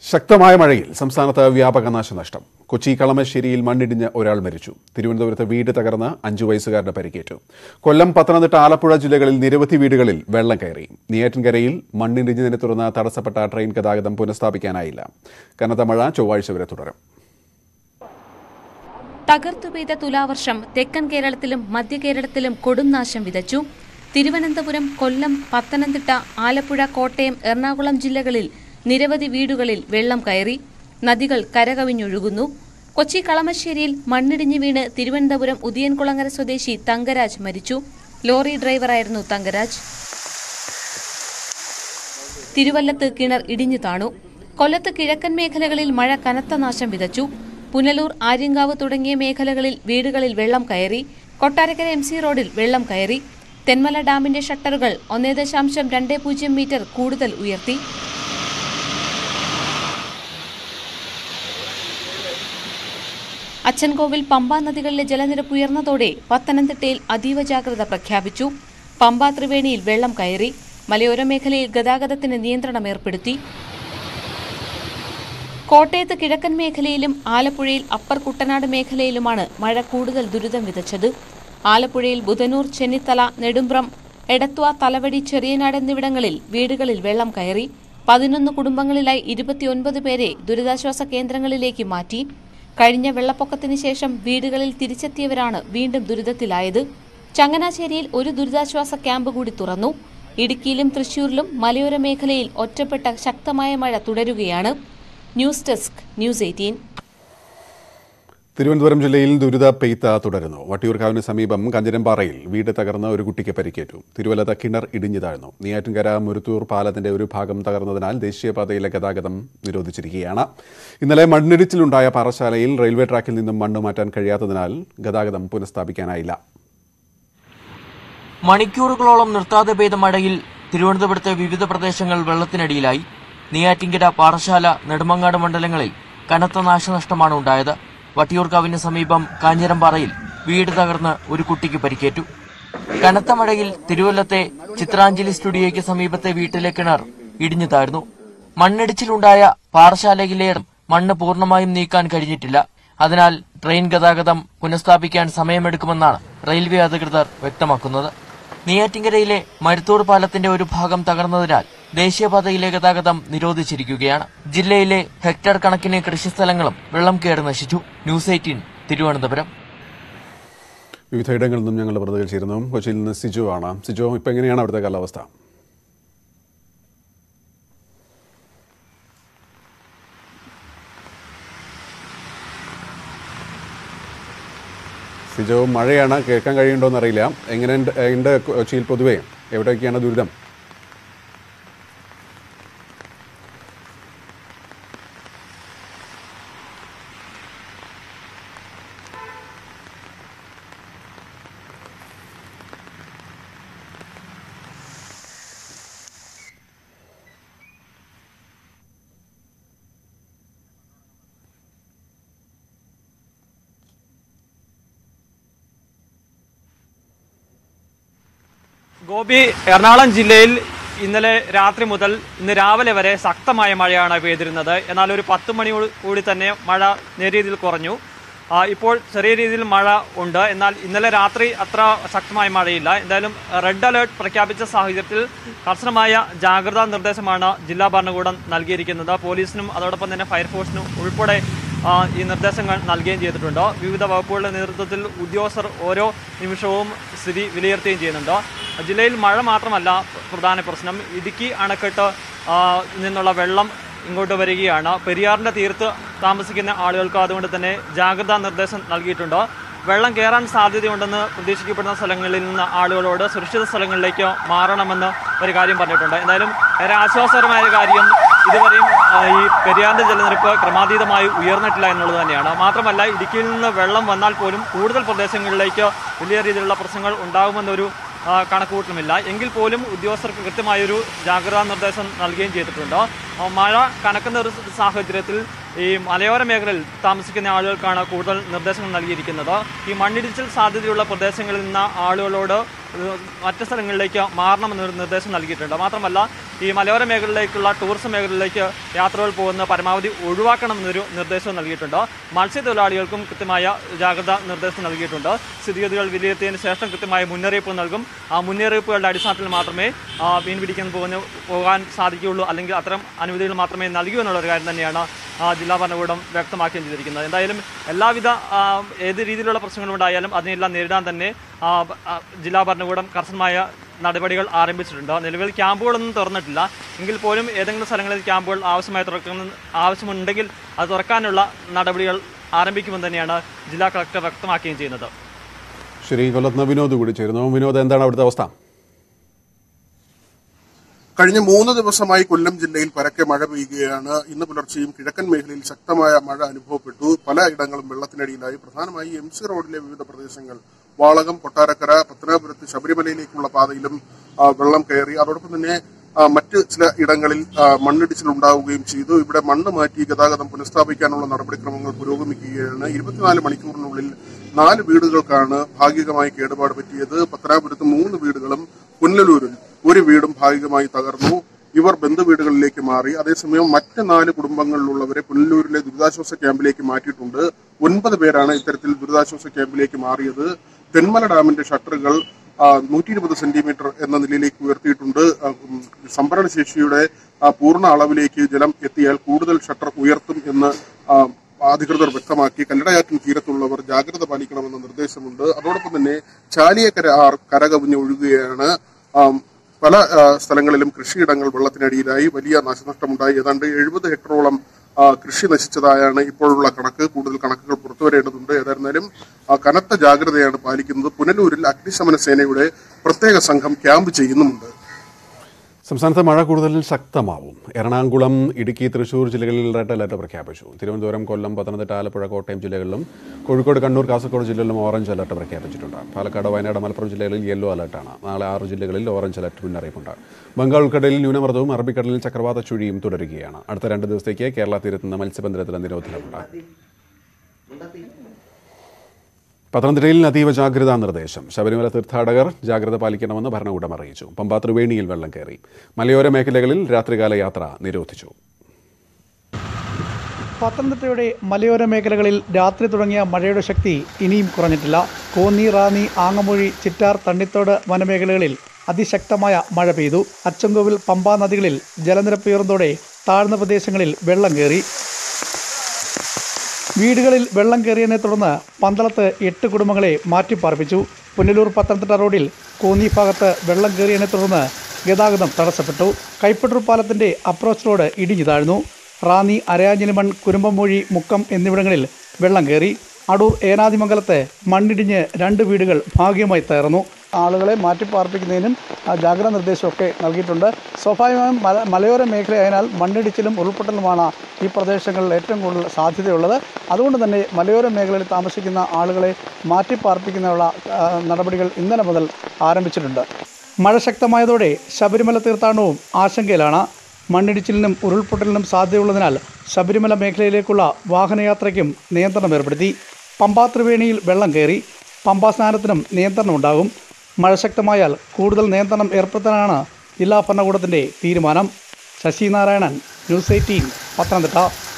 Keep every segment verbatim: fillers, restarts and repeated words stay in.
ശക്തമായ മഴയിൽ സംസ്ഥാനത്ത് വ്യാപക നാശനഷ്ടം. കൊച്ചി കളമശ്ശേരിയിൽ മണ്ണിടിഞ്ഞ് ഒരാൾ മരിച്ചു. തിരുവനന്തപുരത്ത് വീട് തകർന്ന് അഞ്ചു വയസ്സുകാരന് പരിക്കേറ്റു. കൊല്ലം, പത്തനംതിട്ട, ആലപ്പുഴ ജില്ലകളിൽ നിരവധി വീടുകളിൽ വെള്ളം കയറി. നെയ്യാറ്റിൻകരയിൽ മണ്ണിടിഞ്ഞതിനെ തുടർന്ന് തടസ്സപ്പെട്ട ട്രെയിൻ ഗതാഗതം പുനഃസ്ഥാപിക്കാനായില്ല. കനത്ത മഴ ചൊവ്വാഴ്ച വരെ തുടരും. തകർത്തു പെയ്ത തുലാവർഷം തെക്കൻ കേരളത്തിലും മധ്യ കേരളത്തിലും കൊടും നാശം വിതച്ചു. തിരുവനന്തപുരം, കൊല്ലം, പത്തനംതിട്ട, ആലപ്പുഴ, കോട്ടയം, എറണാകുളം ജില്ലകളിൽ നിരവധി വീടുകളിൽ വെള്ളം കയറി. നദികൾ കരകവിഞ്ഞൊഴുകുന്നു. കൊച്ചി കളമശ്ശേരിയിൽ മണ്ണിടിഞ്ഞു വീണ് തിരുവനന്തപുരം ഉദിയൻകുളങ്ങര സ്വദേശി തങ്കരാജ് മരിച്ചു. ലോറി ഡ്രൈവറായിരുന്നു തങ്കരാജ്. തിരുവല്ലത്ത് കിണർ ഇടിഞ്ഞു താണു. കൊല്ലത്ത് കിഴക്കൻ മേഖലകളിൽ മഴ കനത്ത നാശം വിതച്ചു. പുനലൂർ, ആര്യങ്കാവ് തുടങ്ങിയ മേഖലകളിൽ വീടുകളിൽ വെള്ളം കയറി. കൊട്ടാരക്കര എം സി റോഡിൽ വെള്ളം കയറി. തെന്മല ഡാമിന്റെ ഷട്ടറുകൾ ഒന്നേ ദശാംശം രണ്ട് പൂജ്യം മീറ്റർ കൂടുതൽ ഉയർത്തി. അച്ചൻകോവിൽ, പമ്പ നദികളിലെ ജലനിരപ്പ് ഉയർന്നതോടെ പത്തനംതിട്ടയിൽ അതീവ ജാഗ്രത പ്രഖ്യാപിച്ചു. പമ്പ, ത്രിവേണിയിൽ വെള്ളം കയറി. മലയോര മേഖലയിൽ ഗതാഗതത്തിന് നിയന്ത്രണം ഏർപ്പെടുത്തി. കോട്ടയത്ത് കിഴക്കൻ മേഖലയിലും ആലപ്പുഴയിൽ അപ്പർ കുട്ടനാട് മേഖലയിലുമാണ് മഴ കൂടുതൽ ദുരിതം വിതച്ചത്. ആലപ്പുഴയിൽ ബുധനൂർ, ചെന്നിത്തല, നെടുമ്പ്രം, എടത്വ, തലവടി, ചെറിയനാട് എന്നിവിടങ്ങളിൽ വീടുകളിൽ വെള്ളം കയറി. പതിനൊന്ന് കുടുംബങ്ങളിലായി ഇരുപത്തിയൊൻപത് പേരെ ദുരിതാശ്വാസ കേന്ദ്രങ്ങളിലേക്ക് മാറ്റി. കഴിഞ്ഞ വെള്ളപ്പൊക്കത്തിന് ശേഷം വീടുകളിൽ തിരിച്ചെത്തിയവരാണ് വീണ്ടും ദുരിതത്തിലായത്. ചങ്ങനാശ്ശേരിയിൽ ഒരു ദുരിതാശ്വാസ ക്യാമ്പ് കൂടി തുറന്നു. ഇടുക്കിയിലും തൃശൂരിലും മലയോര മേഖലയിൽ ഒറ്റപ്പെട്ട ശക്തമായ മഴ തുടരുകയാണ്. News desk, news eighteen. Thiruvananthapuram ജില്ലയിൽ ദുരിത പെയ്ത്ത് തുടരുന്നു. വട്ടിയൂർക്കാവിന് സമീപം കഞ്ചരംപാറയിൽ വീട് തകർന്ന് ഒരു കുട്ടിക്ക് പരിക്കേറ്റു. തിരുവല്ലത്ത് കിണർ ഇടിഞ്ഞു താഴ്ന്നു. നെയ്യാറ്റിൻകര മുരുത്തൂർ പാലത്തിന്റെ ഒരു ഭാഗം തകർന്നതിനാൽ ദേശീയപാതയിലെ ഗതാഗതം നിരോധിച്ചിരിക്കുകയാണ്. ഇന്നലെ മണ്ണിടിച്ചിലുണ്ടായ പാറശാലയിൽ റെയിൽവേ ട്രാക്കിൽ നിന്നും മണ്ണ് മാറ്റാൻ കഴിയാത്തതിനാൽ ഗതാഗതം പുനഃസ്ഥാപിക്കാനായില്ല. മണിക്കൂറുകളോളം നിർത്താതെ പെയ്ത മഴയിൽ തിരുവനന്തപുരത്തെ വിവിധ പ്രദേശങ്ങൾ വെള്ളത്തിനടിയിലായി. നെയ്യാറ്റിൻകര, പാറശാല, നെടുമങ്ങാട് മണ്ഡലങ്ങളിൽ കനത്ത നാശനഷ്ടമാണ് ഉണ്ടായത്. വട്ടിയൂർക്കാവിന് സമീപം കാഞ്ഞിരംപാറയിൽ വീട് തകർന്ന് ഒരു കുട്ടിക്ക് പരിക്കേറ്റു. കനത്ത മഴയിൽ തിരുവല്ലത്തെ ചിത്രാഞ്ജലി സ്റ്റുഡിയോയ്ക്ക് സമീപത്തെ വീട്ടിലെ കിണർ ഇടിഞ്ഞു താഴ്ന്നു. മണ്ണിടിച്ചിലുണ്ടായ പാറശാലയിലെ മണ്ണ് പൂർണ്ണമായും നീക്കാൻ കഴിഞ്ഞിട്ടില്ല. അതിനാൽ ട്രെയിൻ ഗതാഗതം പുനഃസ്ഥാപിക്കാൻ സമയമെടുക്കുമെന്നാണ് റെയിൽവേ അധികൃതർ വ്യക്തമാക്കുന്നത്. നെയ്യാറ്റിൻകരയിലെ മരുത്തൂർ പാലത്തിന്റെ ഒരു ഭാഗം തകർന്നതിനാൽ ദേശീയപാതയിലെ ഗതാഗതം നിരോധിച്ചിരിക്കുകയാണ്. ജില്ലയിലെ ഹെക്ടർ കണക്കിന് കൃഷിസ്ഥലങ്ങളും വെള്ളം കയറി നശിച്ചു. News eighteen, Thiruvananthapuram. വിവിധയിടങ്ങളിൽ നിന്നും ഞങ്ങളുടെ പ്രതികൾ ചേരുന്നു. കൊച്ചിയിൽ നിന്ന് സിജു ആണ്. സിജു, ഇപ്പം എങ്ങനെയാണ് അവിടുത്തെ കാലാവസ്ഥ? സിജു, മഴയാണ്, കേൾക്കാൻ കഴിയുണ്ടോയെന്ന് അറിയില്ല. എങ്ങനെയുണ്ട് കൊച്ചിയിൽ പൊതുവെ? എവിടെയൊക്കെയാണ് ദുരിതം? ഗോപി, എറണാകുളം ജില്ലയിൽ ഇന്നലെ രാത്രി മുതൽ ഇന്ന് രാവിലെ വരെ ശക്തമായ മഴയാണ് പെയ്തിരുന്നത്. എന്നാൽ ഒരു പത്ത് മണി കൂടി തന്നെ മഴ നേരിയ രീതിയിൽ കുറഞ്ഞു. ഇപ്പോൾ ചെറിയ രീതിയിൽ മഴ ഉണ്ട്. എന്നാൽ ഇന്നലെ രാത്രി അത്ര ശക്തമായ മഴയില്ല. എന്തായാലും റെഡ് അലേർട്ട് പ്രഖ്യാപിച്ച സാഹചര്യത്തിൽ കർശനമായ ജാഗ്രതാ നിർദ്ദേശമാണ് ജില്ലാ ഭരണകൂടം നൽകിയിരിക്കുന്നത്. പോലീസിനും അതോടൊപ്പം തന്നെ ഫയർഫോഴ്സിനും ഉൾപ്പെടെ ഈ നിർദ്ദേശങ്ങൾ നൽകുകയും ചെയ്തിട്ടുണ്ട്. വിവിധ വകുപ്പുകളുടെ നേതൃത്വത്തിൽ ഉദ്യോഗസ്ഥർ ഓരോ നിമിഷവും സ്ഥിതി വിലയിരുത്തുകയും ചെയ്യുന്നുണ്ട്. ജില്ലയിൽ മഴ മാത്രമല്ല പ്രധാന പ്രശ്നം. ഇടുക്കി അണക്കെട്ട് നിന്നുള്ള വെള്ളം ഇങ്ങോട്ട് വരികയാണ്. പെരിയാറിൻ്റെ തീരത്ത് താമസിക്കുന്ന ആളുകൾക്ക് അതുകൊണ്ട് തന്നെ ജാഗ്രതാ നിർദ്ദേശം നൽകിയിട്ടുണ്ട്. വെള്ളം കയറാൻ സാധ്യതയുണ്ടെന്ന് പ്രതീക്ഷിക്കപ്പെടുന്ന സ്ഥലങ്ങളിൽ നിന്ന് ആളുകളോട് സുരക്ഷിത സ്ഥലങ്ങളിലേക്ക് മാറണമെന്ന് ഒരു കാര്യം പറഞ്ഞിട്ടുണ്ട്. എന്തായാലും ഏറെ ആശ്വാസകരമായ കാര്യം ഇതുവരെയും ഈ പെരിയാറിൻ്റെ ജലനിരപ്പ് ക്രമാതീതമായി ഉയർന്നിട്ടില്ല എന്നുള്ളത് തന്നെയാണ്. മാത്രമല്ല, ഇടുക്കിയിൽ നിന്ന് വെള്ളം വന്നാൽ പോലും കൂടുതൽ പ്രദേശങ്ങളിലേക്ക് വലിയ രീതിയിലുള്ള പ്രശ്നങ്ങൾ ഉണ്ടാകുമെന്നൊരു കണക്കുകൂട്ടലുമില്ല. എങ്കിൽ പോലും ഉദ്യോഗസ്ഥർക്ക് കൃത്യമായൊരു ജാഗ്രതാ നിർദ്ദേശം നൽകുകയും ചെയ്തിട്ടുണ്ട്. മഴ കനക്കുന്ന ഒരു സാഹചര്യത്തിൽ ഈ മലയോര മേഖലയിൽ താമസിക്കുന്ന ആളുകൾക്കാണ് കൂടുതൽ നിർദ്ദേശങ്ങൾ നൽകിയിരിക്കുന്നത്. ഈ മണ്ണിടിച്ചിൽ സാധ്യതയുള്ള പ്രദേശങ്ങളിൽ നിന്ന് ആളുകളോട് മറ്റ് സ്ഥലങ്ങളിലേക്ക് മാറണമെന്നൊരു നിർദ്ദേശം നൽകിയിട്ടുണ്ട്. മാത്രമല്ല ഈ മലയോര മേഖലയിലേക്കുള്ള ടൂറിസം മേഖലയിലേക്ക് യാത്രകൾ പോകുന്ന പരമാവധി ഒഴിവാക്കണമെന്നൊരു നിർദ്ദേശം നൽകിയിട്ടുണ്ട്. മത്സ്യത്തൊഴിലാളികൾക്കും കൃത്യമായ ജാഗ്രതാ നിർദ്ദേശം നൽകിയിട്ടുണ്ട്. സ്ഥിതിഗതികൾ വിലയിരുത്തിയതിന് ശേഷം കൃത്യമായ മുന്നറിയിപ്പ് നൽകും. ആ മുന്നറിയിപ്പുകളുടെ അടിസ്ഥാനത്തിൽ മാത്രമേ മീൻ പിടിക്കാൻ പോകുന്ന പോകാൻ സാധിക്കുകയുള്ളൂ, അല്ലെങ്കിൽ അത്തരം അനുമതികൾ മാത്രമേ നൽകൂ എന്നുള്ളൊരു കാര്യം തന്നെയാണ് ജില്ലാ ഭരണകൂടം വ്യക്തമാക്കുകയും ചെയ്തിരിക്കുന്നത്. എന്തായാലും എല്ലാവിധ ഏത് രീതിയിലുള്ള പ്രശ്നങ്ങളുണ്ടായാലും അതിനെല്ലാം നേരിടാൻ തന്നെ ജില്ലാ ഭരണകൂടം കർശനമായ നടപടികൾ ആരംഭിച്ചിട്ടുണ്ട്. നിലവിൽ ക്യാമ്പുകളൊന്നും തുറന്നിട്ടില്ല എങ്കിൽ പോലും ഏതെങ്കിലും സ്ഥലങ്ങളിൽ ക്യാമ്പുകൾ ആവശ്യമായി തുറക്കുന്ന ആവശ്യമുണ്ടെങ്കിൽ അത് തുറക്കാനുള്ള നടപടികൾ ആരംഭിക്കുമെന്ന് തന്നെയാണ് ജില്ലാ കളക്ടർ വ്യക്തമാക്കുകയും ചെയ്യുന്നത്. ശരി, കൊല്ലത്ത് വിനോദ് കൂടി ചേരുന്നു. വിനോദ്, എന്താണ് അവിടുത്തെ അവസ്ഥ? കഴിഞ്ഞ മൂന്ന് ദിവസമായി കൊല്ലം ജില്ലയിൽ പരക്കെ മഴ പെയ്യുകയാണ്. ഇന്ന് പുലർച്ചെയും കിഴക്കൻ മേഖലയിൽ ശക്തമായ മഴ അനുഭവപ്പെട്ടു. പലയിടങ്ങളും വെള്ളത്തിനടിയിലായി. പ്രധാനമായി എം സി റോഡിലെ വിവിധ പ്രദേശങ്ങൾ, വാളകം, കൊട്ടാരക്കര, പത്തനാപുരത്ത് ശബരിമലയിലേക്കുള്ള പാതയിലും വെള്ളം കയറി. അതോടൊപ്പം തന്നെ മറ്റ് ചില ഇടങ്ങളിൽ മണ്ണിടിച്ചിൽ ഉണ്ടാവുകയും ചെയ്തു. ഇവിടെ മണ്ണ് മാറ്റി ഗതാഗതം പുനഃസ്ഥാപിക്കാനുള്ള നടപടിക്രമങ്ങൾ പുരോഗമിക്കുകയാണ്. ഇരുപത്തിനാല് മണിക്കൂറിനുള്ളിൽ നാല് വീടുകൾക്കാണ് ഭാഗികമായി കേടുപാട് പറ്റിയത്. പത്തനാപുരത്ത് മൂന്ന് വീടുകളും പുനലൂരിൽ ഒരു വീടും ഭാഗികമായി തകർന്നു. ഇവർ ബന്ധുവീടുകളിലേക്ക് മാറി. അതേസമയം മറ്റ് നാല് കുടുംബങ്ങളിലുള്ളവരെ പുനലൂരിലെ ദുരിതാശ്വാസ ക്യാമ്പിലേക്ക് മാറ്റിയിട്ടുണ്ട്. ഒൻപത് പേരാണ് ഇത്തരത്തിൽ ദുരിതാശ്വാസ ക്യാമ്പിലേക്ക് മാറിയത്. തെന്മല ഡാമിന്റെ ഷട്ടറുകൾ നൂറ്റി ഇരുപത് സെന്റിമീറ്റർ എന്ന നിലയിലേക്ക് ഉയർത്തിയിട്ടുണ്ട്. സംഭരണശേഷിയുടെ പൂർണ്ണ അളവിലേക്ക് ജലം എത്തിയാൽ കൂടുതൽ ഷട്ടർ ഉയർത്തും എന്ന് അധികൃതർ വ്യക്തമാക്കി. കല്ലടയാറ്റിൻ തീരത്തുള്ളവർ ജാഗ്രത പാലിക്കണമെന്ന നിർദ്ദേശമുണ്ട്. അതോടൊപ്പം തന്നെ ചാലിയക്കര ആർ കരകവിഞ്ഞ് ഒഴുകുകയാണ്. പല സ്ഥലങ്ങളിലും കൃഷിയിടങ്ങൾ വെള്ളത്തിനടിയിലായി. വലിയ നാശനഷ്ടമുണ്ടായി. ഏതാണ്ട് എഴുപത് ഹെക്ടറോളം കൃഷി നശിച്ചതായാണ് ഇപ്പോഴുള്ള കണക്ക്. കൂടുതൽ കണക്കുകൾ പുറത്തുവരേണ്ടതുണ്ട്. ഏതായിരുന്നാലും കനത്ത ജാഗ്രതയാണ് പാലിക്കുന്നത്. പുനലൂരിൽ അഗ്നിശമന സേനയുടെ പ്രത്യേക സംഘം ക്യാമ്പ് ചെയ്യുന്നുമുണ്ട്. സംസ്ഥാനത്ത് മഴ കൂടുതൽ ശക്തമാവും. എറണാകുളം, ഇടുക്കി, തൃശൂർ ജില്ലകളിൽ റെഡ് അലർട്ട് പ്രഖ്യാപിച്ചു. തിരുവനന്തപുരം, കൊല്ലം, പത്തനംതിട്ട, ആലപ്പുഴ, കോട്ടയം ജില്ലകളിലും കോഴിക്കോട്, കണ്ണൂർ, കാസർഗോഡ് ജില്ലകളിലും ഓറഞ്ച് അലർട്ട് പ്രഖ്യാപിച്ചിട്ടുണ്ട്. പാലക്കാട്, വയനാട്, മലപ്പുറം ജില്ലകളിൽ യെല്ലോ അലർട്ടാണ്. നാളെ ആറ് ജില്ലകളിൽ ഓറഞ്ച് അലർട്ട് മുന്നറിയിപ്പുണ്ട്. ബംഗാൾ ഉൾക്കടലിൽ ന്യൂനമർദ്ദവും അറബിക്കടലിൽ ചക്രവാത ചുഴിയും തുടരുകയാണ്. അടുത്ത രണ്ട് ദിവസത്തേക്ക് കേരള തീരത്ത് നിന്ന് മത്സ്യബന്ധനത്തിന് നിരോധനമുണ്ട്. പത്തനംതിട്ടയിൽ അതീവ ജാഗ്രതാ നിർദ്ദേശം. ശബരിമല തീർത്ഥാടകർ ജാഗ്രത പാലിക്കണമെന്ന് ഭരണകൂടം അറിയിച്ചു. പമ്പ ത്രിവേണിയിൽ വെള്ളം കയറി. മലയോര മേഖലകളിൽ രാത്രികാല യാത്ര നിരോധിച്ചു. പത്തനംതിട്ടയുടെ മലയോര മേഖലകളിൽ രാത്രി തുടങ്ങിയ മഴയുടെ ശക്തി ഇനിയും കുറഞ്ഞിട്ടില്ല. കോന്നി, റാന്നി, ആങ്ങമൂഴി, ചിറ്റാർ, തണ്ണിത്തോട് വനമേഖലകളിൽ അതിശക്തമായ മഴ പെയ്തു. അച്ചൻകോവിൽ, പമ്പ നദികളിൽ ജലനിരപ്പ് ഉയർന്നതോടെ താഴ്ന്ന പ്രദേശങ്ങളിൽ വെള്ളം കയറി. വീടുകളിൽ വെള്ളം കയറിയതിനെ തുടർന്ന് പന്തളത്ത് എട്ട് കുടുംബങ്ങളെ മാറ്റിപ്പാർപ്പിച്ചു. പുനലൂർ പത്തനംതിട്ട റോഡിൽ കോന്നി ഭാഗത്ത് വെള്ളം കയറിയതിനെ തുടർന്ന് ഗതാഗതം തടസ്സപ്പെട്ടു. കൈപ്പട്ടൂർ പാലത്തിൻ്റെ അപ്രോച്ച് റോഡ് ഇടിഞ്ഞു താഴ്ന്നു. റാന്നി, അരയാഞ്ഞിലിമൺ, കുരുമ്പമൂഴി, മുക്കം എന്നിവിടങ്ങളിൽ വെള്ളം കയറി. അടൂർ, ഏനാദിമംഗലത്ത് മണ്ണിടിഞ്ഞ് രണ്ട് വീടുകൾ ഭാഗികമായി തകർന്നു. ആളുകളെ മാറ്റിപ്പാർപ്പിക്കുന്നതിനും ജാഗ്രതാ നിർദ്ദേശമൊക്കെ നൽകിയിട്ടുണ്ട്. സ്വാഭാവികമായും മല മലയോര മേഖലയായതിനാൽ മണ്ണിടിച്ചിലും ഉരുൾപൊട്ടലുമാണ് ഈ പ്രദേശങ്ങളിൽ ഏറ്റവും കൂടുതൽ സാധ്യതയുള്ളത്. അതുകൊണ്ട് തന്നെ മലയോര മേഖലയിൽ താമസിക്കുന്ന ആളുകളെ മാറ്റിപ്പാർപ്പിക്കുന്നതിനുള്ള നടപടികൾ ഇന്നലെ മുതൽ ആരംഭിച്ചിട്ടുണ്ട്. മഴ ശക്തമായതോടെ ശബരിമല തീർത്ഥാടനവും ആശങ്കയിലാണ്. മണ്ണിടിച്ചിലിനും ഉരുൾപൊട്ടലിനും സാധ്യതയുള്ളതിനാൽ ശബരിമല മേഖലയിലേക്കുള്ള വാഹനയാത്രയ്ക്കും നിയന്ത്രണം ഏർപ്പെടുത്തി. പമ്പാ ത്രിവേണിയിൽ വെള്ളം കയറി. പമ്പാ സ്നാനത്തിനും നിയന്ത്രണം ഉണ്ടാകും. മഴ ശക്തമായാൽ കൂടുതൽ നിയന്ത്രണം ഏർപ്പെടുത്താനാണ് ജില്ലാ ഭരണകൂടത്തിൻ്റെ തീരുമാനം. Sasinarayanan, news eighteen, Pathanamthitta.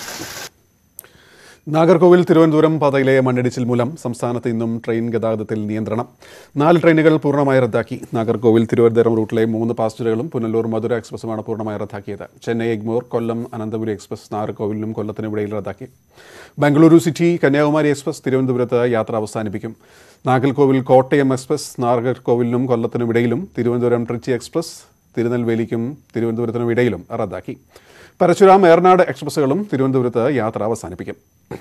നാഗർകോവിൽ തിരുവനന്തപുരം പാതയിലെ മണ്ണിടിച്ചിൽ മൂലം സംസ്ഥാനത്ത് ഇന്നും ട്രെയിൻ ഗതാഗതത്തിൽ നിയന്ത്രണം. നാല് ട്രെയിനുകൾ പൂർണ്ണമായി റദ്ദാക്കി. നാഗർകോവിൽ തിരുവനന്തപുരം റൂട്ടിലെ മൂന്ന് പാസഞ്ചറുകളും പുനലൂർ മധുര എക്സ്പ്രസുമാണ് പൂർണ്ണമായി റദ്ദാക്കിയത്. ചെന്നൈ എഗ്മോർ, കൊല്ലം അനന്തപുരി എക്സ്പ്രസ് നാഗർകോവിലിനും കൊല്ലത്തിനും ഇടയിൽ റദ്ദാക്കി. ബംഗളൂരു സിറ്റി കന്യാകുമാരി എക്സ്പ്രസ് തിരുവനന്തപുരത്ത് യാത്ര അവസാനിപ്പിക്കും. നാഗർകോവിൽ കോട്ടയം എക്സ്പ്രസ് നാഗർകോവിലിനും കൊല്ലത്തിനും ഇടയിലും, തിരുവനന്തപുരം ട്രിച്ചി എക്സ്പ്രസ് തിരുനെൽവേലിക്കും തിരുവനന്തപുരത്തിനും ഇടയിലും റദ്ദാക്കി. പരശുരാം, ഏറനാട് എക്സ്പ്രസുകളും തിരുവനന്തപുരത്ത് യാത്ര അവസാനിപ്പിക്കും.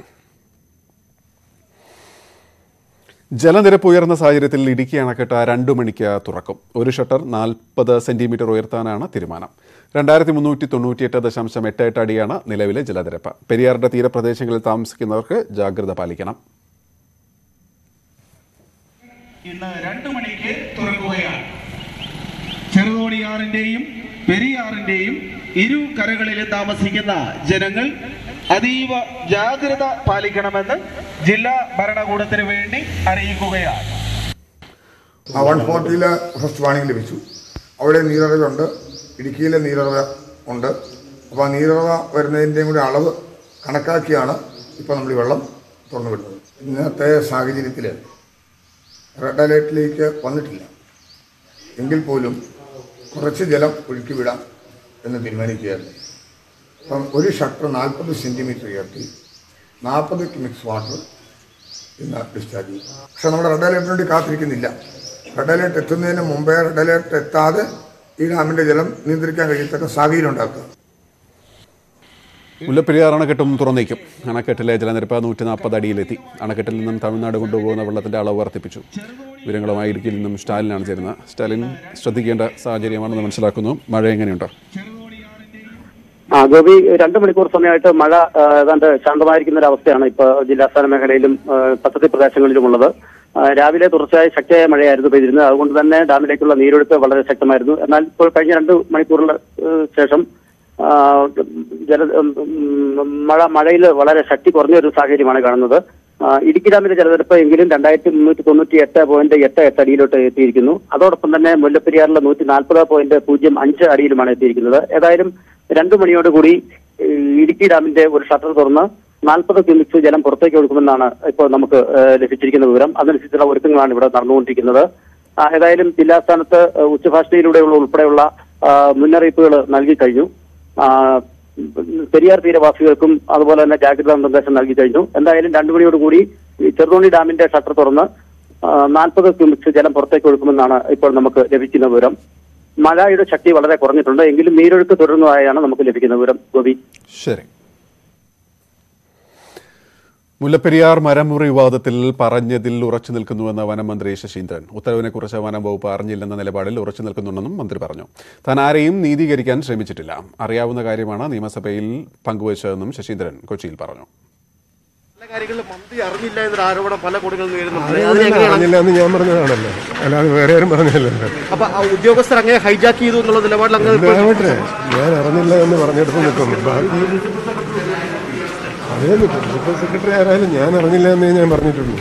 ജലനിരപ്പ് ഉയർന്ന സാഹചര്യത്തിൽ ഇടുക്കി അണക്കെട്ട് രണ്ടു മണിക്ക് തുറക്കും. ഒരു ഷട്ടർ നാൽപ്പത് സെന്റിമീറ്റർ ഉയർത്താനാണ് തീരുമാനം. രണ്ടായിരത്തി മുന്നൂറ്റി തൊണ്ണൂറ്റിയെട്ട് ദശാംശം എട്ട് എട്ട് അടിയാണ് നിലവിലെ ജലനിരപ്പ്. പെരിയാറിന്റെ തീരപ്രദേശങ്ങളിൽ താമസിക്കുന്നവർക്ക് ജാഗ്രത പാലിക്കണം. ഇന്ന് രണ്ടു മണിക്ക് തുറക്കുകയാണ്. ചെറുതോണിയാറിന്റെയും പെരിയാറിന്റെയും ഇരു കരകളിലും താമസിക്കുന്ന ജനങ്ങൾ അതീവ ജാഗ്രത പാലിക്കണമെന്ന് ജില്ലാ ഭരണകൂടത്തിന് വേണ്ടി അറിയിക്കുകയാണ്. ആ വൺ ഫോർട്ടിയിൽ ഫസ്റ്റ് വാണിംഗ് ലഭിച്ചു. അവിടെ നീരറവുണ്ട്, ഇടുക്കിയിലെ നീരറവ ഉണ്ട്. അപ്പോൾ ആ നീരറവ വരുന്നതിൻ്റെയും കൂടി അളവ് കണക്കാക്കിയാണ് ഇപ്പോൾ നമ്മൾ ഈ വെള്ളം തുറന്നു വിടുന്നത്. ഇന്നത്തെ സാഹചര്യത്തിൽ റെഡ് അലേർട്ടിലേക്ക് വന്നിട്ടില്ല എങ്കിൽ പോലും കുറച്ച് ജലം ഒഴുക്കി വിടാം എന്ന് തീരുമാനിക്കുകയായിരുന്നു. അപ്പം ഒരു ഷട്ടർ നാൽപ്പത് സെൻറ്റിമീറ്റർ ഉയർത്തി നാൽപ്പത് ക്യൂമിക്സ് വാട്ടർ ഇന്ന് ഡിസ്ചാർജ് ചെയ്യും. പക്ഷെ നമ്മുടെ റെഡ് അലേർട്ടിന് വേണ്ടി കാത്തിരിക്കുന്നില്ല. റെഡ് അലേർട്ട് എത്തുന്നതിന് മുമ്പേ റെഡ് അലേർട്ട് എത്താതെ ഈ ഡാമിൻ്റെ ജലം നിയന്ത്രിക്കാൻ കഴിയത്തക്ക സാഹചര്യം ഉണ്ടാക്കുക. മുല്ലപ്പെരിയാർ അണക്കെട്ടും തുറന്നേക്കും. അണക്കെട്ടിലെ ജലനിരപ്പ് നൂറ്റി നാൽപ്പത് അടിയിലെത്തി. അണക്കെട്ടിൽ നിന്നും തമിഴ്നാട് കൊണ്ടുപോകുന്ന വെള്ളത്തിന്റെ അളവ് വർദ്ധിപ്പിച്ചു. വിവരങ്ങളുമായി ഇടുക്കിയിൽ നിന്നും സ്റ്റാലിനാണ് ചേരുന്നത്. സ്റ്റാലിൻ, ശ്രദ്ധിക്കേണ്ട സാഹചര്യമാണെന്ന് മനസ്സിലാക്കുന്നു. മഴ എങ്ങനെയുണ്ട്? ആ ഗോപി, രണ്ടു മണിക്കൂർ സമയമായിട്ട് മഴ ഏതാണ്ട് ശാന്തമായിരിക്കുന്ന ഒരു അവസ്ഥയാണ് ഇപ്പോൾ ജില്ലാസ്ഥാന മേഖലയിലും പദ്ധതി പ്രദേശങ്ങളിലുമുള്ളത്. രാവിലെ തുടർച്ചയായി ശക്തിയായ മഴയായിരുന്നു പെയ്തിരുന്നത്. അതുകൊണ്ട് തന്നെ ഡാമിലേക്കുള്ള നീരൊഴുക്ക് വളരെ ശക്തമായിരുന്നു. എന്നാൽ ഇപ്പോൾ കഴിഞ്ഞ രണ്ട് മണിക്കൂറിന് ശേഷം ജല മഴ മഴയിൽ വളരെ ശക്തി കുറഞ്ഞ ഒരു സാഹചര്യമാണ് കാണുന്നത്. ഇടുക്കി ഡാമിലെ ജലനിരപ്പ് എങ്കിലും രണ്ടായിരത്തി മുന്നൂറ്റി തൊണ്ണൂറ്റി എട്ട് പോയിന്റ് എട്ട് എട്ട് അടിയിലോട്ട് എത്തിയിരിക്കുന്നു. അതോടൊപ്പം തന്നെ മുല്ലപ്പെരിയാറിലെ നൂറ്റി നാൽപ്പത് പോയിന്റ് പൂജ്യം അഞ്ച് അടിയിലുമാണ് എത്തിയിരിക്കുന്നത്. ഏതായാലും രണ്ടു മണിയോടുകൂടി ഇടുക്കി ഡാമിന്റെ ഒരു ഷട്ടർ തുറന്ന് നാൽപ്പത് ക്യൂമിക്സ് ജലം പുറത്തേക്ക് ഒഴുക്കുമെന്നാണ് ഇപ്പോൾ നമുക്ക് ലഭിച്ചിരിക്കുന്ന വിവരം. അതനുസരിച്ചുള്ള ഒരുക്കങ്ങളാണ് ഇവിടെ നടന്നുകൊണ്ടിരിക്കുന്നത്. ഏതായാലും ജില്ലാസ്ഥാനത്ത് ഉച്ചഭാഷണിയിലൂടെയുള്ള ഉൾപ്പെടെയുള്ള മുന്നറിയിപ്പുകൾ നൽകി കഴിഞ്ഞു. പെരിയാർ തീരവാസികൾക്കും അതുപോലെ തന്നെ ജാഗ്രതാ നിർദ്ദേശം നൽകി കഴിഞ്ഞു. എന്തായാലും രണ്ടു മണിയോടുകൂടി ചെറുതോണി ഡാമിന്റെ ഷട്ടർ തുറന്ന് നാൽപ്പത് ക്യൂമിക്സ് ജലം പുറത്തേക്ക് ഒഴുക്കുമെന്നാണ് ഇപ്പോൾ നമുക്ക് ലഭിക്കുന്ന വിവരം. മഴയുടെ ശക്തി വളരെ കുറഞ്ഞിട്ടുണ്ട്, എങ്കിലും നീരൊഴുക്ക് തുടരുന്നതായാണ് നമുക്ക് ലഭിക്കുന്ന വിവരം. ഗോപി, ശരി. മുല്ലപ്പെരിയാർ മരമുറി വിവാദത്തിൽ പറഞ്ഞതിൽ ഉറച്ചു നിൽക്കുന്നുവെന്ന് വനമന്ത്രി ശശീന്ദ്രൻ. ഉത്തരവിനെക്കുറിച്ച് വനം വകുപ്പ് അറിഞ്ഞില്ലെന്ന നിലപാടിൽ ഉറച്ചു നിൽക്കുന്നുണ്ടെന്നും മന്ത്രി പറഞ്ഞു. താൻ ആരെയും നീതീകരിക്കാൻ ശ്രമിച്ചിട്ടില്ല, അറിയാവുന്ന കാര്യമാണ് നിയമസഭയിൽ പങ്കുവച്ചതെന്നും ശശീന്ദ്രൻ കൊച്ചിയിൽ പറഞ്ഞു. മന്ത്രി അറിഞ്ഞില്ല എന്നൊരു ആരോപണം പല കോടികളും അറിഞ്ഞില്ല എന്ന് ഞാൻ പറഞ്ഞതാണല്ലോ, അല്ലാതെ വേറെ ആരും പറഞ്ഞില്ലല്ലോ. അപ്പൊ ഉദ്യോഗസ്ഥർ അങ്ങനെ ഹൈജാക്ക് ചെയ്തു എന്നുള്ള നിലപാടിൽ അങ്ങനെ ഞാൻ അറിഞ്ഞില്ല എന്ന് പറഞ്ഞെടുത്ത് നിൽക്കുന്നു. ബാക്കി അതേ പ്രിൻസിപ്പൽ സെക്രട്ടറി ആരായാലും ഞാൻ അറിഞ്ഞില്ല എന്നേ ഞാൻ പറഞ്ഞിട്ടുള്ളൂ.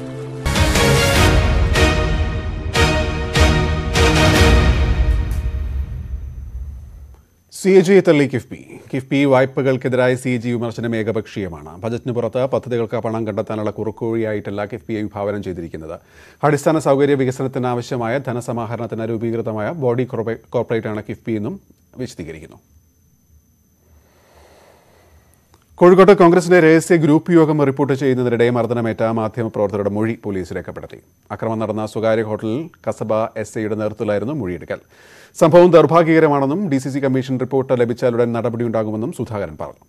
സി എ ജിയെ തള്ളി കിഫ്ബി. കിഫ്ബി വായ്പകൾക്കെതിരായ സി എ ജി വിമർശനം ഏകപക്ഷീയമാണ്. ബജറ്റിന് പുറത്ത് പദ്ധതികൾക്ക് പണം കണ്ടെത്താനുള്ള കുറുക്കുവഴിയായിട്ടല്ല കിഫ്ബിയെ വിഭാവനം ചെയ്തിരിക്കുന്നത്. അടിസ്ഥാന സൗകര്യ വികസനത്തിന് ആവശ്യമായ ധനസമാഹരണത്തിന് രൂപീകൃതമായ ബോഡി കോർപ്പറേറ്റാണ് കിഫ്ബി എന്നും വിശദീകരിക്കുന്നു. കോഴിക്കോട്ട് കോൺഗ്രസിന്റെ രഹസ്യ ഗ്രൂപ്പ് യോഗം റിപ്പോർട്ട് ചെയ്യുന്നതിനിടെ മർദ്ദനമേറ്റ മാധ്യമപ്രവർത്തകരുടെ മൊഴി പോലീസ് രേഖപ്പെടുത്തി. അക്രമം നടന്ന സ്വകാര്യ ഹോട്ടലിൽ കസബ എസ് ഐയുടെ നേതൃത്വത്തിലായിരുന്നു മൊഴിയെടുക്കൽ. സംഭവം ദൗർഭാഗ്യകരമാണെന്നും D C C commission report ലഭിച്ചാലുടൻ നടപടിയുണ്ടാകുമെന്നും സുധാകരൻ പറഞ്ഞു.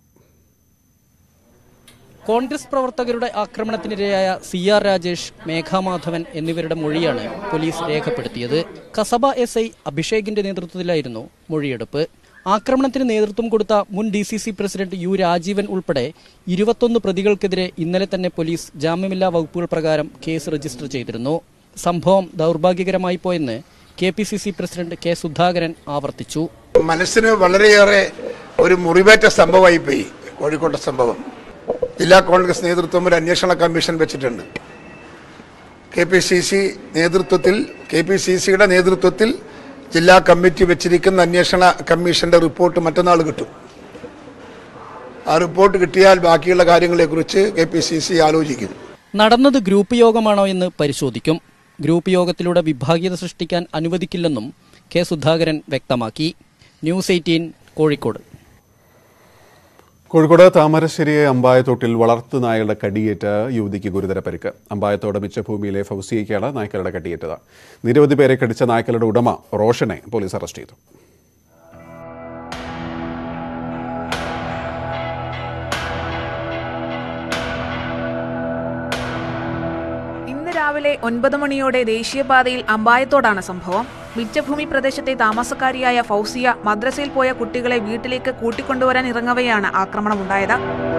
കോൺഗ്രസ് പ്രവർത്തകരുടെ ആക്രമണത്തിനിരയായ സി ആർ രാജേഷ്, മേഘാമാധവൻ എന്നിവരുടെ മൊഴിയാണ് പോലീസ് രേഖപ്പെടുത്തിയത്. കസബ എസ് ഐ അഭിഷേകിന്റെ നേതൃത്വത്തിലായിരുന്നു മൊഴിയെടുപ്പ്. ആക്രമണത്തിന് നേതൃത്വം കൊടുത്ത മുൻ D C C president U Rajeevan ഉൾപ്പെടെ ഇരുപത്തൊന്ന് പ്രതികൾക്കെതിരെ ഇന്നലെ തന്നെ പോലീസ് ജാമ്യമില്ലാ വകുപ്പുകൾ പ്രകാരം കേസ് രജിസ്റ്റർ ചെയ്തിരുന്നു. സംഭവം ദൗർഭാഗ്യകരമായി പോയെന്ന് K P C C president K Sudhakaran ആവർത്തിച്ചു. മനസ്സിന് വളരെയേറെ ഒരു മുറിവേറ്റ സംഭവമായി പോയി കോഴിക്കോട്ടെ സംഭവം. ജില്ലാ കോൺഗ്രസ് നേതൃത്വം ഒരു അന്വേഷണ കമ്മീഷൻ വെച്ചിട്ടുണ്ട്. കെ പി സി സി നേതൃത്വത്തിൽ കെ പി സി സിയുടെ നേതൃത്വത്തിൽ ജില്ലാ കമ്മിറ്റി വെച്ചിരിക്കുന്ന അന്വേഷണ കമ്മീഷന്റെ റിപ്പോർട്ട് മറ്റന്നാൾ കിട്ടും. ആ റിപ്പോർട്ട് കിട്ടിയാൽ ബാക്കിയുള്ള കാര്യങ്ങളെക്കുറിച്ച് കെ പി സി സി ആലോചിക്കും. നടന്നത് ഗ്രൂപ്പ് യോഗമാണോ എന്ന് പരിശോധിക്കും. ഗ്രൂപ്പ് യോഗത്തിലൂടെ വിഭാഗീയത സൃഷ്ടിക്കാൻ അനുവദിക്കില്ലെന്നും കെ സുധാകരൻ വ്യക്തമാക്കി. News eighteen, Kozhikode. കോഴിക്കോട് താമരശ്ശേരി അമ്പായത്തോട്ടിൽ വളർത്തു നായകളുടെ കടിയേറ്റ യുവതിക്ക് ഗുരുതര പരിക്ക്. അമ്പായത്തോട് മിച്ചഭൂമിയിലെ ഫൗസിയയ്ക്കാണ് നായ്ക്കളുടെ കടിയേറ്റത്. നിരവധി പേരെ കടിച്ച നായ്ക്കളുടെ ഉടമ റോഷനെ പോലീസ് അറസ്റ്റ് ചെയ്തു. ഇന്ന് രാവിലെ ഒൻപത് മണിയോടെ ദേശീയപാതയിൽ അമ്പായത്തോടാണ് സംഭവം. മിച്ചഭൂമി പ്രദേശത്തെ താമസക്കാരിയായ ഫൗസിയ മദ്രസയിൽ പോയ കുട്ടികളെ വീട്ടിലേക്ക് കൂട്ടിക്കൊണ്ടുവരാൻ ഇറങ്ങവെയാണ് ആക്രമണമുണ്ടായത്.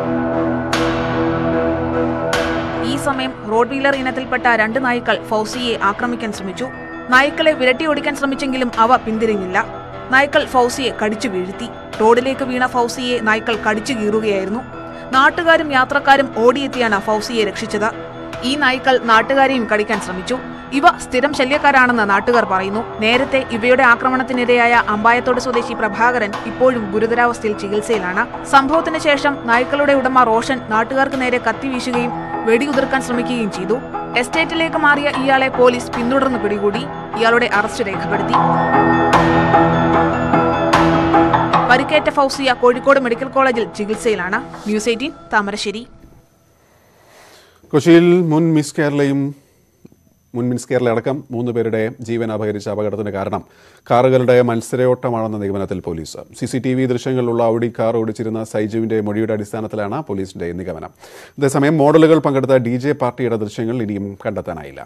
ഈ സമയം റോഡ് വീലർ ഇനത്തിൽപ്പെട്ട രണ്ട് നായ്ക്കൾ ഫൗസിയെ ആക്രമിക്കാൻ ശ്രമിച്ചു. നായ്ക്കളെ വിരട്ടി ഓടിക്കാൻ ശ്രമിച്ചെങ്കിലും അവ പിന്തിരിഞ്ഞില്ല. നായ്ക്കൾ ഫൗസിയെ കടിച്ചു വീഴ്ത്തി. റോഡിലേക്ക് വീണ ഫൗസിയെ നായ്ക്കൾ കടിച്ചു കീറുകയായിരുന്നു. നാട്ടുകാരും യാത്രക്കാരും ഓടിയെത്തിയാണ് ഫൗസിയെ രക്ഷിച്ചത്. ഈ നായ്ക്കൾ നാട്ടുകാരെയും കടിക്കാൻ ശ്രമിച്ചു. ഇവ സ്ഥിരം ശല്യക്കാരാണെന്ന് നാട്ടുകാർ പറയുന്നു. നേരത്തെ ഇവയുടെ ആക്രമണത്തിനിരയായ അമ്പായത്തോട് സ്വദേശി പ്രഭാകരൻ ഇപ്പോഴും ഗുരുതരാവസ്ഥയിൽ ചികിത്സയിലാണ്. സംഭവത്തിന് ശേഷം നായ്ക്കളുടെ ഉടമ റോഷൻ നാട്ടുകാർക്ക് നേരെ കത്തിവീശുകയും വെടിയുതിർക്കാൻ ശ്രമിക്കുകയും ചെയ്തു. എസ്റ്റേറ്റിലേക്ക് മാറിയ ഇയാളെ പോലീസ് പിന്തുടർന്ന് പിടികൂടി. ഇയാളുടെ അറസ്റ്റ് രേഖപ്പെടുത്തി. പരിക്കേറ്റ ഫൗസിയ കോഴിക്കോട് മെഡിക്കൽ കോളേജിൽ ചികിത്സയിലാണ്. News eighteen Thamarassery. കൊച്ചിയിൽ മുൻ മിസ് കേരളയും മുൻ മിസ് കേരള അടക്കം മൂന്ന് പേരുടെ ജീവൻ അപഹരിച്ച അപകടത്തിന് കാരണം കാറുകളുടെ മത്സരയോട്ടമാണെന്ന നിഗമനത്തിൽ police. C C T V ദൃശ്യങ്ങളിലുള്ള ഔഡി കാർ ഓടിച്ചിരുന്ന സൈജുവിന്റെ മൊഴിയുടെ അടിസ്ഥാനത്തിലാണ് പോലീസിന്റെ നിഗമനം. അതേസമയം മോഡലുകൾ പങ്കെടുത്ത ഡി ജെ പാർട്ടിയുടെ ദൃശ്യങ്ങൾ ഇനിയും കണ്ടെത്താനായില്ല.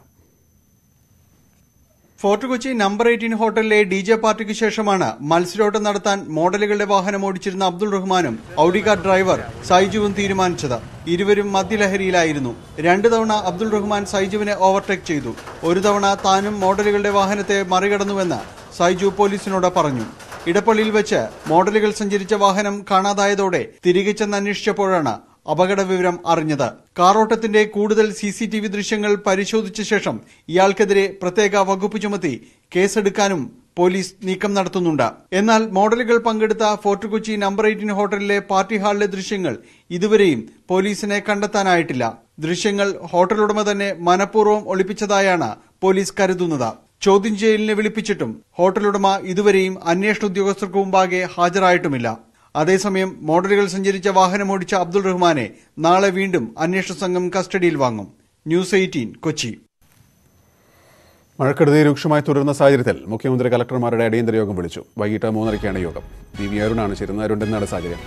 ഫോർട്ട് കൊച്ചി നമ്പർ എയ്റ്റീൻ ഹോട്ടലിലെ ഡി ജെ പാർട്ടിക്ക് ശേഷമാണ് മത്സരോട്ടം നടത്താൻ മോഡലുകളുടെ വാഹനം ഓടിച്ചിരുന്ന അബ്ദുൾ റഹ്മാനും ഔഡി കാർ ഡ്രൈവർ സൈജുവും തീരുമാനിച്ചത്. ഇരുവരും മദ്യലഹരിയിലായിരുന്നു. രണ്ടു തവണ അബ്ദുൾ റഹ്മാൻ സൈജുവിനെ ഓവർടേക്ക് ചെയ്തു. ഒരു തവണ താനും മോഡലുകളുടെ വാഹനത്തെ മറികടന്നുവെന്ന് സൈജു പോലീസിനോട് പറഞ്ഞു. ഇടപ്പള്ളിയിൽ വെച്ച് മോഡലുകൾ സഞ്ചരിച്ച വാഹനം കാണാതായതോടെ തിരികെ ചെന്ന് അന്വേഷിച്ചപ്പോഴാണ് അപകട വിവരം അറിഞ്ഞത്. കാറോട്ടത്തിന്റെ കൂടുതൽ സി സി ടി വി ദൃശ്യങ്ങൾ പരിശോധിച്ച ശേഷം ഇയാൾക്കെതിരെ പ്രത്യേക വകുപ്പ് ചുമത്തി കേസെടുക്കാനും പോലീസ് നീക്കം നടത്തുന്നുണ്ട്. എന്നാൽ മോഡലുകൾ പങ്കെടുത്ത ഫോർട്ട് കൊച്ചി നമ്പർ എയ്റ്റീൻ ഹോട്ടലിലെ പാർട്ടി ഹാളിലെ ദൃശ്യങ്ങൾ ഇതുവരെയും പോലീസിനെ കണ്ടെത്താനായിട്ടില്ല. ദൃശ്യങ്ങൾ ഹോട്ടൽ ഉടമ തന്നെ മനഃപൂർവ്വം ഒളിപ്പിച്ചതായാണ് പോലീസ് കരുതുന്നത്. ചോദ്യം ചെയ്യലിനെ വിളിപ്പിച്ചിട്ടും ഹോട്ടൽ ഉടമ ഇതുവരെയും അന്വേഷണ ഉദ്യോഗസ്ഥർക്ക് മുമ്പാകെ ഹാജരായിട്ടുമില്ല. അതേസമയം മോഡലുകൾ സഞ്ചരിച്ച വാഹനമോടിച്ച അബ്ദുൾ റഹ്മാനെ നാളെ വീണ്ടും അന്വേഷണ സംഘം കസ്റ്റഡിയിൽ വാങ്ങും. News eighteen Kochi. മഴക്കെടുതി രൂക്ഷമായി തുടരുന്ന സാഹചര്യത്തിൽ മുഖ്യമന്ത്രി കലക്ടർമാരുടെ അടിയന്തര യോഗം വിളിച്ചു. വൈകിട്ട് മൂന്നരയ്ക്കാണ് യോഗം. വി വി അരുണാണ് ചേരുന്നത്. അരുൺ, എന്താണ് സാഹചര്യം?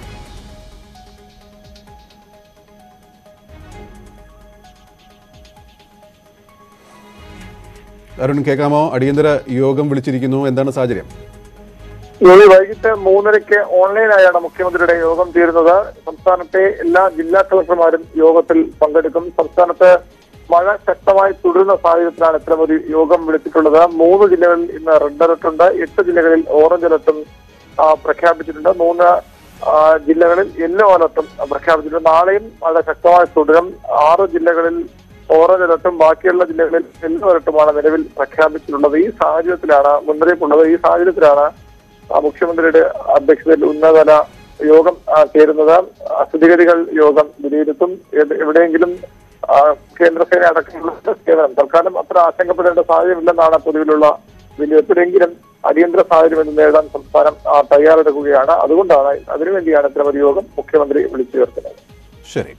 അരുൺ, കേൾക്കാമോ? അടിയന്തര യോഗം വിളിച്ചിരിക്കുന്നു. എന്താണ് സാഹചര്യം? ഇന്ന് വൈകിട്ട് മൂന്നരയ്ക്ക് ഓൺലൈനായാണ് മുഖ്യമന്ത്രിയുടെ യോഗം ചേരുന്നത്. സംസ്ഥാനത്തെ എല്ലാ ജില്ലാ കളക്ടർമാരും യോഗത്തിൽ പങ്കെടുക്കും. സംസ്ഥാനത്ത് മഴ ശക്തമായി തുടരുന്ന സാഹചര്യത്തിലാണ് ഇത്തരമൊരു യോഗം വിളിച്ചിട്ടുള്ളത്. മൂന്ന് ജില്ലകളിൽ ഇന്ന് റെഡ് അലർട്ട് ഉണ്ട്. എട്ട് ജില്ലകളിൽ ഓറഞ്ച് അലർട്ടും പ്രഖ്യാപിച്ചിട്ടുണ്ട്. മൂന്ന് ജില്ലകളിൽ യെല്ലോ അലർട്ടും പ്രഖ്യാപിച്ചിട്ടുണ്ട്. നാളെയും മഴ ശക്തമായി തുടരും. ആറ് ജില്ലകളിൽ ഓറഞ്ച് അലർട്ടും ബാക്കിയുള്ള ജില്ലകളിൽ യെല്ലോ അലർട്ടുമാണ് നിലവിൽ പ്രഖ്യാപിച്ചിട്ടുള്ളത്. ഈ സാഹചര്യത്തിലാണ് മുന്നറിയിപ്പുള്ളത്. ഈ സാഹചര്യത്തിലാണ് മുഖ്യമന്ത്രിയുടെ അധ്യക്ഷതയിൽ ഉന്നതതല യോഗം ചേരുന്നത്. സ്ഥിതിഗതികൾ യോഗം വിലയിരുത്തും. എവിടെയെങ്കിലും കേന്ദ്രസേന അടക്കമുള്ള സേവനം തൽക്കാലം അത്ര ആശങ്കപ്പെടേണ്ട സാഹചര്യമില്ലെന്നാണ് പൊതുവിലുള്ള വിലയിരുത്തലെങ്കിലും അടിയന്തര സാഹചര്യം എന്ന് നേടാൻ സംസ്ഥാനം തയ്യാറെടുക്കുകയാണ്. അതുകൊണ്ടാണ് അതിനുവേണ്ടിയാണ് ഇത്തരമൊരു യോഗം മുഖ്യമന്ത്രി വിളിച്ചു ചേർക്കുന്നത്. ശരി.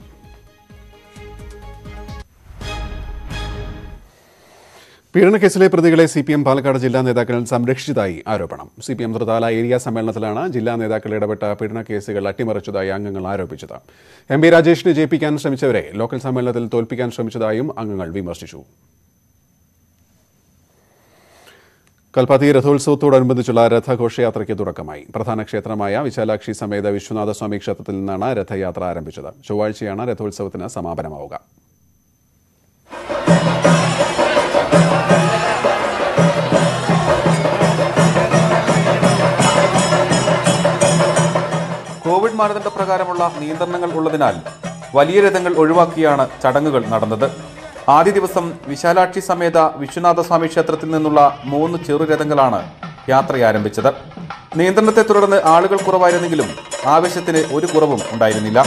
പീഡനക്കേസിലെ പ്രതികളെ സി പി എം പാലക്കാട് ജില്ലാ നേതാക്കൾ സംരക്ഷിച്ചതായി ആരോപണം. സി പി എം ത്രിതല ഏരിയ സമ്മേളനത്തിലാണ് ജില്ലാ നേതാക്കൾ ഇടപെട്ട പീഡനക്കേസുകൾ അട്ടിമറിച്ചതായി അംഗങ്ങൾ ആരോപിച്ചത്. എം പി രാജേഷിനെ ജയിപ്പിക്കാൻ ശ്രമിച്ചവരെ ലോക്കൽ സമ്മേളനത്തിൽ തോൽപ്പിക്കാൻ ശ്രമിച്ചതായും അംഗങ്ങൾ വിമർശിച്ചു. കൽപ്പാത്തി രഥോത്സവത്തോടനുബന്ധിച്ചുള്ള രഥഘോഷയാത്രയ്ക്ക് തുടക്കമായി. പ്രധാന ക്ഷേത്രമായ വിശാലാക്ഷി സമേത വിശ്വനാഥസ്വാമി ക്ഷേത്രത്തിൽ നിന്നാണ് രഥയാത്ര ആരംഭിച്ചത്. ചൊവ്വാഴ്ചയാണ് രഥോത്സവത്തിന് സമാപനമാവുക. കോവിഡ് മാനദണ്ഡപ്രകാരമുള്ള നിയന്ത്രണങ്ങൾ ഉള്ളതിനാൽ വലിയ രഥങ്ങൾ ഒഴിവാക്കിയാണ് ചടങ്ങുകൾ നടന്നത്. ആദ്യ ദിവസം വിശാലാക്ഷി സമേത വിശ്വനാഥസ്വാമി ക്ഷേത്രത്തിൽ നിന്നുള്ള മൂന്ന് ചെറുരഥങ്ങളാണ് യാത്ര ആരംഭിച്ചത്. നിയന്ത്രണത്തെ തുടർന്ന് ആളുകൾ കുറവായിരുന്നെങ്കിലും ആവേശത്തിന് ഒരു കുറവും ഉണ്ടായിരുന്നില്ല.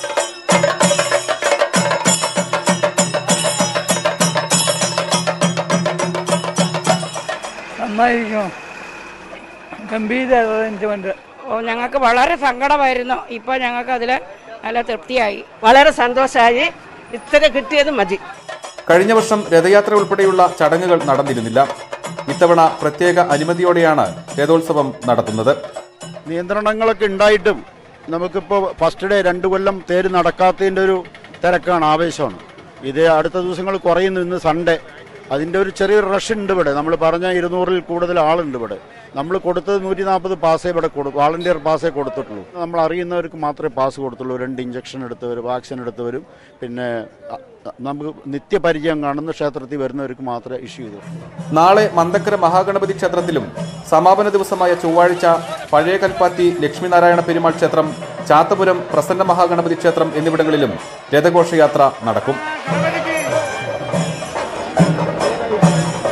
ഗംഭീര അറേഞ്ച്മെന്റ്. ഓ, ഞങ്ങൾക്ക് വളരെ സങ്കടമായിരുന്നു. ഇപ്പോൾ ഞങ്ങൾക്ക് അതിൽ നല്ല തൃപ്തിയായി, വളരെ സന്തോഷമായി. ഇത്ര കിട്ടിയത് മതി. കഴിഞ്ഞ വർഷം രഥയാത്ര ഉൾപ്പെടെയുള്ള ചടങ്ങുകൾ നടന്നിരുന്നില്ല. ഇത്തവണ പ്രത്യേക അനുമതിയോടെയാണ് രഥോത്സവം നടത്തുന്നത്. നിയന്ത്രണങ്ങളൊക്കെ ഉണ്ടായിട്ടും നമുക്കിപ്പോൾ ഫസ്റ്റ് ഡേ രണ്ട് കൊല്ലം തേര് നടക്കാത്തതിൻ്റെ ഒരു തിരക്കാണ്, ആവേശമാണ്. ഇത് അടുത്ത ദിവസങ്ങൾ കുറയുന്നു. ഇന്ന് സൺഡേ, അതിൻ്റെ ഒരു ചെറിയൊരു റഷ് ഉണ്ട് ഇവിടെ. നമ്മൾ പറഞ്ഞ ഇരുന്നൂറിൽ കൂടുതൽ ആളുണ്ട് ഇവിടെ. നമ്മൾ കൊടുത്തത് നൂറ്റി നാൽപ്പത് പാസേ ഇവിടെ കൊടുക്കും, വാളണ്ടിയർ പാസേ കൊടുത്തിട്ടുള്ളൂ. നമ്മൾ അറിയുന്നവർക്ക് മാത്രമേ പാസ് കൊടുത്തുള്ളൂ. രണ്ട് ഇഞ്ചക്ഷൻ എടുത്തവരും വാക്സിൻ എടുത്തവരും പിന്നെ നമുക്ക് നിത്യപരിചയം കാണുന്ന ക്ഷേത്രത്തിൽ വരുന്നവർക്ക് മാത്രമേ ഇഷ്യൂ ചെയ്തു. നാളെ മന്തക്കര മഹാഗണപതി ക്ഷേത്രത്തിലും സമാപന ദിവസമായ ചൊവ്വാഴ്ച പഴയ കൽപ്പാത്തി ലക്ഷ്മിനാരായണ പെരുമാൾ ക്ഷേത്രം, ചാത്തപുരം പ്രസന്ന മഹാഗണപതി ക്ഷേത്രം എന്നിവിടങ്ങളിലും രഥഘോഷയാത്ര നടക്കും.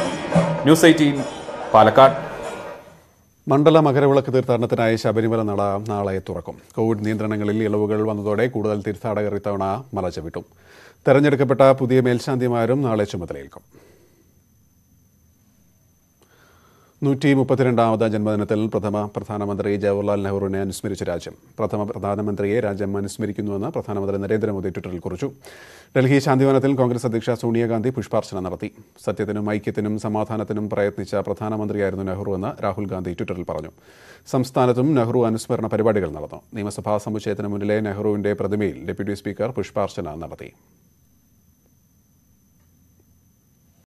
News eighteen Palakkad. മണ്ഡല മകരവിളക്ക് തീർത്ഥാടനത്തിനായി ശബരിമല നട നാളെ തുറക്കും. കോവിഡ് നിയന്ത്രണങ്ങളിൽ ഇളവുകൾ വന്നതോടെ കൂടുതൽ തീർത്ഥാടകർ ഇത്തവണ മല ചവിട്ടും. തെരഞ്ഞെടുക്കപ്പെട്ട പുതിയ മേൽശാന്തിമാരും നാളെ ചുമതലയേൽക്കും. നൂറ്റി മുപ്പത്തിരണ്ടാമത് ജന്മദിനത്തിൽ പ്രഥമ പ്രധാനമന്ത്രി ജവഹർലാൽ നെഹ്റുവിനെ അനുസ്മരിച്ച രാജ്യം. പ്രഥമ പ്രധാനമന്ത്രിയെ രാജ്യം അനുസ്മരിക്കുന്നുവെന്ന് പ്രധാനമന്ത്രി നരേന്ദ്രമോദി ട്വിറ്ററിൽ കുറിച്ചു. ഡൽഹി ശാന്തിവനത്തിൽ കോൺഗ്രസ് അധ്യക്ഷ സോണിയാഗാന്ധി പുഷ്പാർച്ചന നടത്തി. സത്യത്തിനും ഐക്യത്തിനും സമാധാനത്തിനും പ്രയത്നിച്ച പ്രധാനമന്ത്രിയായിരുന്നു നെഹ്റുവെന്ന് രാഹുൽ ഗാന്ധി ട്വിറ്ററിൽ പറഞ്ഞു. സംസ്ഥാനത്തും നെഹ്റു അനുസ്മരണ പരിപാടികൾ നടന്നു. നിയമസഭാ സമുച്ചയത്തിന് മുന്നിലെ നെഹ്റുവിന്റെ പ്രതിമയിൽ ഡെപ്യൂട്ടി സ്പീക്കർ പുഷ്പാർച്ചന നടത്തി.